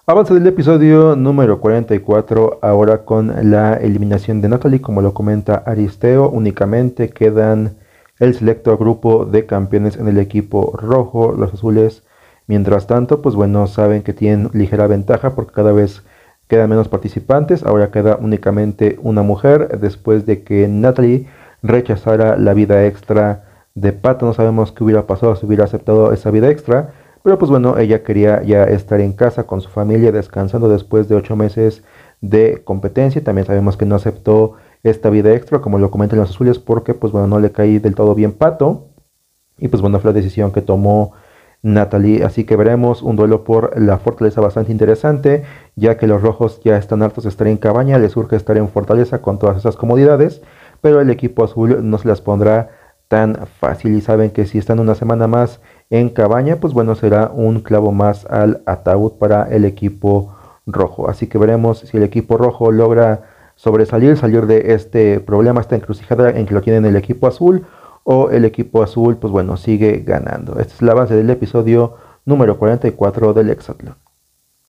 Avance del episodio número 44, ahora con la eliminación de Natalie, como lo comenta Aristeo, únicamente quedan el selecto grupo de campeones en el equipo rojo, los azules. Mientras tanto, pues bueno, saben que tienen ligera ventaja porque cada vez quedan menos participantes, ahora queda únicamente una mujer, después de que Natalie rechazara la vida extra de Pato. No sabemos qué hubiera pasado si hubiera aceptado esa vida extra. Pero pues bueno, ella quería ya estar en casa con su familia descansando después de 8 meses de competencia. También sabemos que no aceptó esta vida extra, como lo comentan los azules, porque pues bueno, no le caí del todo bien Pato. Y pues bueno, fue la decisión que tomó Natalie. Así que veremos un duelo por la fortaleza bastante interesante, ya que los rojos ya están hartos de estar en cabaña, les urge estar en fortaleza con todas esas comodidades, pero el equipo azul no se las pondrá tan fácil y saben que si están una semana más en cabaña, pues bueno, será un clavo más al ataúd para el equipo rojo. Así que veremos si el equipo rojo logra salir de este problema, esta encrucijada en que lo tiene el equipo azul, o el equipo azul, pues bueno, sigue ganando. Este es el avance del episodio número 44 del Hexatlón.